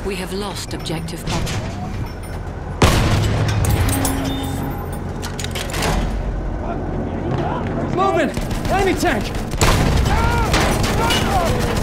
We have lost objective button. Moving! Enemy tank!